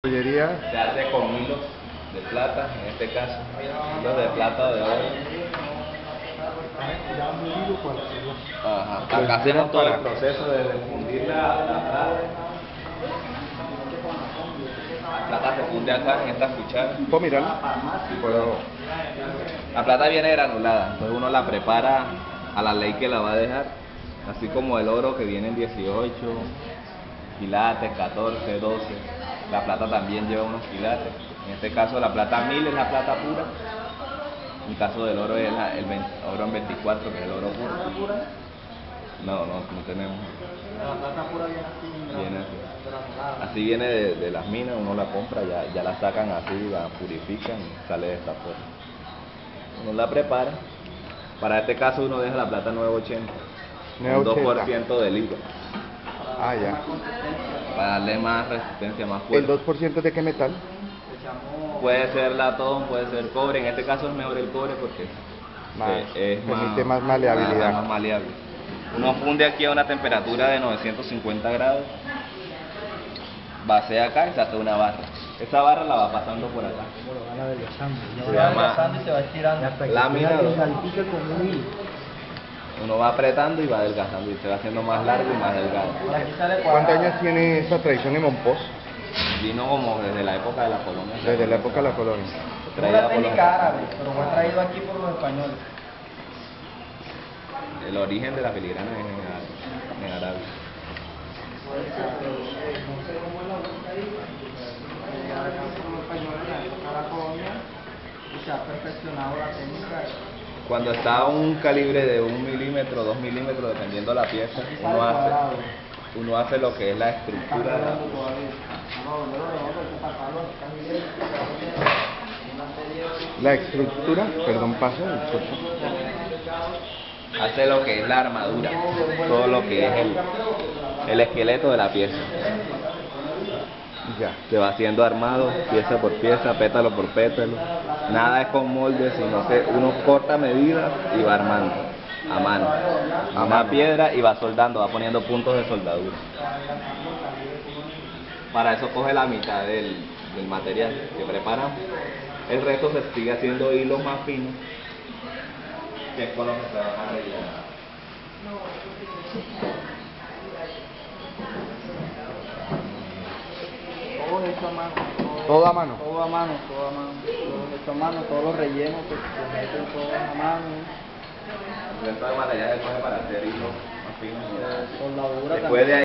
Joyería. Se hace con hilos de plata, en este caso, hilos de plata o de oro. Ajá. Acá hacemos todo el proceso de fundir la plata. La plata se funde acá en estas cucharas. ¿Puedo mirarla? Puedo. La plata viene granulada, entonces uno la prepara a la ley que la va a dejar, así como el oro que viene en 18 quilates, 14, 12. La plata también lleva unos quilates. En este caso la plata 1000 es la plata pura. En el caso del oro es el oro en 24, que es el oro puro. No tenemos. La plata pura viene así. Viene así. Así viene de las minas, uno la compra, ya la sacan así, la purifican y sale de esta forma. Uno la prepara. Para este caso uno deja la plata 980, un 2% del IVA. Ah, ya. Para darle más resistencia, más fuerza. ¿El 2% de qué metal? Puede ser latón, puede ser cobre. En este caso es mejor el cobre porque permite más maleabilidad. Más maleable. Uno funde aquí a una temperatura de 950 grados, vacía acá y saca una barra. Esa barra la va pasando por acá. Se llama y se va estirando. lámina. Uno va apretando y va adelgazando y se va haciendo más largo y más delgado. ¿Cuántos años tiene esa tradición en Monpós? Vino como desde la época de la colonia. Desde la época de la colonia. Es una técnica árabe, pero fue traído aquí por los españoles. El origen de la filigrana es en Arabia. Y se ha perfeccionado la técnica. Cuando está a un calibre de 1 milímetro, 2 milímetros, dependiendo de la pieza, uno hace lo que es la estructura de la pieza. La estructura, perdón, paso. Hace lo que es la armadura, todo lo que es el esqueleto de la pieza. Ya. Se va haciendo armado, pieza por pieza, pétalo por pétalo. Nada es con moldes, sino que uno corta medidas y va armando a mano. A una piedra y va soldando, va poniendo puntos de soldadura. Para eso coge la mitad del material que preparamos. El resto se sigue haciendo hilos más finos, que es con lo que se va a rellenar. Todo hecho a mano. ¿Todo a mano? Todo a mano. Todo hecho a mano, todos los rellenos que se meten todos a mano. El resto de material se coge para hacer hilos más finos. Soldadura Después de ahí